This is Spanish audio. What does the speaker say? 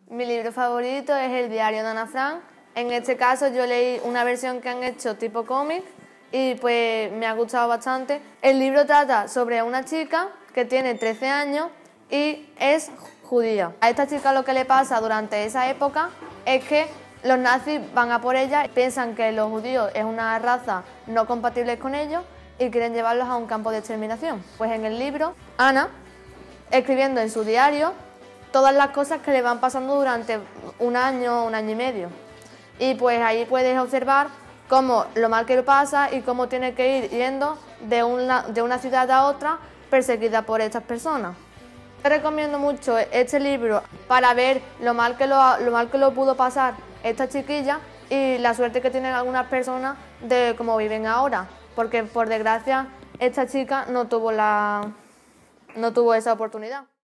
Mi libro favorito es El diario de Ana Frank. En este caso yo leí una versión que han hecho tipo cómic y pues me ha gustado bastante. El libro trata sobre una chica que tiene 13 años y es judía. A esta chica lo que le pasa durante esa época es que los nazis van a por ella, piensan que los judíos es una raza no compatible con ellos y quieren llevarlos a un campo de exterminación. Pues en el libro, Ana, escribiendo en su diario todas las cosas que le van pasando durante un año y medio. Y pues ahí puedes observar cómo lo mal que lo pasa y cómo tiene que ir yendo de una ciudad a otra perseguida por estas personas. Te recomiendo mucho este libro para ver lo mal que lo pudo pasar esta chiquilla y la suerte que tienen algunas personas de cómo viven ahora, porque por desgracia esta chica no tuvo esa oportunidad.